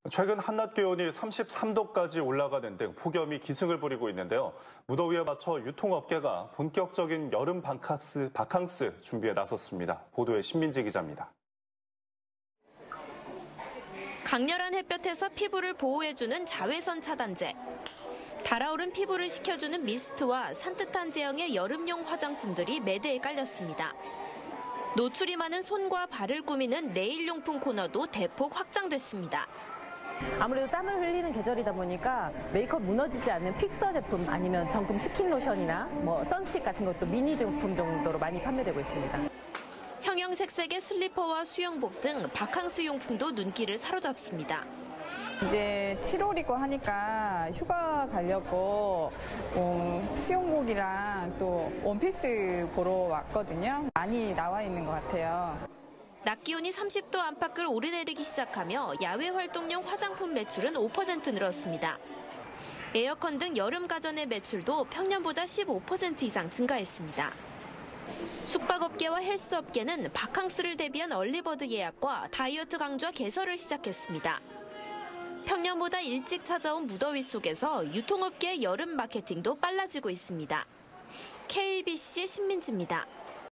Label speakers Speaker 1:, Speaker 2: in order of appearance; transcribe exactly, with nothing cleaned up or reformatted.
Speaker 1: 최근 한낮 기온이 삼십삼 도까지 올라가는 등 폭염이 기승을 부리고 있는데요. 무더위에 맞춰 유통업계가 본격적인 여름 바캉스, 바캉스 준비에 나섰습니다. 보도에 신민지 기자입니다.
Speaker 2: 강렬한 햇볕에서 피부를 보호해주는 자외선 차단제. 달아오른 피부를 식혀주는 미스트와 산뜻한 제형의 여름용 화장품들이 매대에 깔렸습니다. 노출이 많은 손과 발을 꾸미는 네일용품 코너도 대폭 확장됐습니다.
Speaker 3: 아무래도 땀을 흘리는 계절이다 보니까 메이크업 무너지지 않는 픽서 제품 아니면 정품 스킨 로션이나 뭐 선스틱 같은 것도 미니 제품 정도로 많이 판매되고 있습니다.
Speaker 2: 형형색색의 슬리퍼와 수영복 등 바캉스 용품도 눈길을 사로잡습니다.
Speaker 4: 이제 칠월이고 하니까 휴가 가려고 어, 수영복이랑 또 원피스 보러 왔거든요. 많이 나와 있는 것 같아요.
Speaker 2: 낮 기온이 삼십 도 안팎을 오르내리기 시작하며 야외 활동용 화장품 매출은 오 퍼센트 늘었습니다. 에어컨 등 여름 가전의 매출도 평년보다 십오 퍼센트 이상 증가했습니다. 숙박업계와 헬스업계는 바캉스를 대비한 얼리버드 예약과 다이어트 강좌 개설을 시작했습니다. 평년보다 일찍 찾아온 무더위 속에서 유통업계의 여름 마케팅도 빨라지고 있습니다. 케이비씨 신민지입니다.